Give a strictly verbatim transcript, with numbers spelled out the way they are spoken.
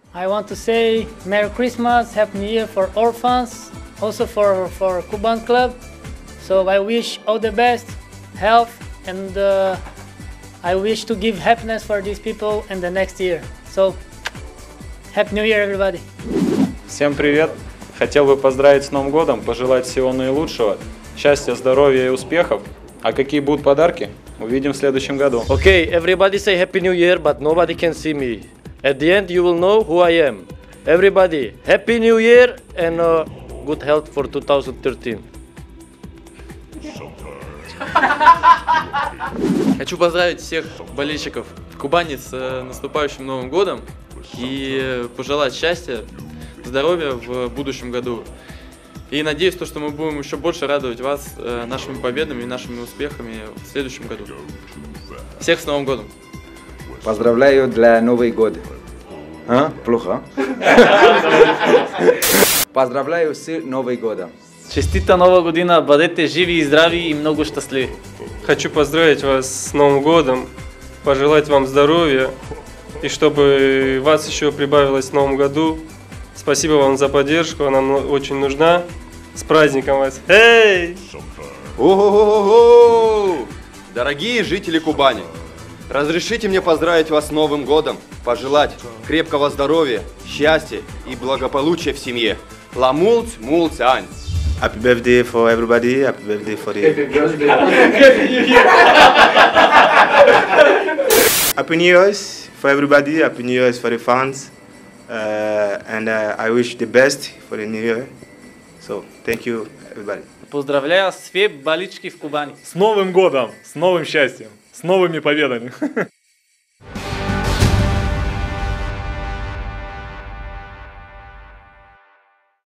I want to say Merry Christmas, Happy New Year for orphans, also for, for Kuban Club. So I wish all the best, health, and uh, I wish to give happiness for these people in the next year. So, Happy New Year, everybody! Всем привет! Хотел бы поздравить с Новым годом, пожелать всего наилучшего, счастья, здоровья и успехов. А какие будут подарки, увидим в следующем году. Okay, everybody say Happy New Year, but nobody can see me. At the end, you will know who I am. Everybody, Happy New Year and uh, good health for two thousand thirteen. Хочу поздравить всех болельщиков в Кубани с наступающим Новым годом и пожелать счастья, здоровья в будущем году. И надеюсь, то, что мы будем еще больше радовать вас нашими победами и нашими успехами в следующем году. Всех с Новым годом! Поздравляю для Новый год. А? Плохо? Поздравляю с Новым годом. Честита Нова година, бъдете живи и здрави и много щастливи. Хочу поздравить вас с Новым годом, пожелать вам здоровья и чтобы вас еще прибавилось в Новом году. Спасибо вам за поддержку, она нам очень нужна. С праздником вас! Эй! Ого-го-го-го! Дорогие жители Кубани, разрешите мне поздравить вас с Новым годом, пожелать крепкого здоровья, счастья и благополучия в семье. Ла мулц, мулц, ань. Happy birthday for everybody, happy birthday for you. Happy birthday. Happy New Year's for everybody, Happy New Year's for the fans. Uh, and uh, I wish the best for the new year. So, thank you everybody. Поздравляю все болельщики в Кубани. С Новым годом, с новым счастьем, с новыми победами.